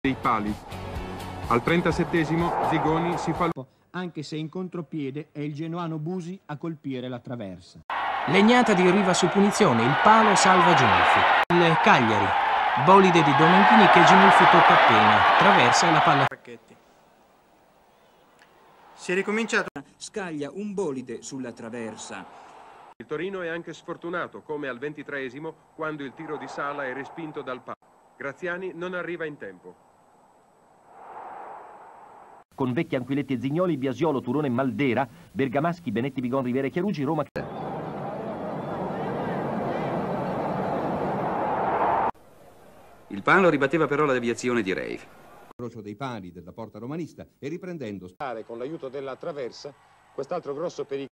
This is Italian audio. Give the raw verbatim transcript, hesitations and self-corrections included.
dei pali. Al trentasettesimo Zigoni si fa il... anche se in contropiede è il genuano Busi a colpire la traversa. Legnata di Riva su punizione, il palo salva Ginulfi. Il Cagliari, bolide di Domenchini che Ginulfi tocca appena, traversa e la palla... Si è ricominciato. Scaglia un bolide sulla traversa. Il Torino è anche sfortunato, come al ventitreesimo, quando il tiro di Sala è respinto dal palo. Graziani non arriva in tempo. Con Vecchi, Anquiletti e Zignoli, Biasiolo, Turone e Maldera, Bergamaschi, Benetti, Bigon, Rivera e Chiarugi, Roma... Il palo ribatteva però la deviazione di Reif. Incrocio dei pali della porta romanista e riprendendo... Con l'aiuto della traversa, quest'altro grosso pericolo.